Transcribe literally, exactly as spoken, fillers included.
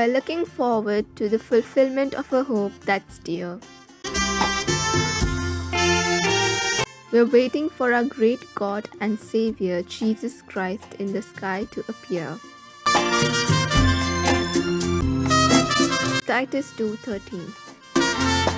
We're looking forward to the fulfillment of a hope that's dear. We're waiting for our great God and Savior Jesus Christ in the sky to appear. Titus two thirteen.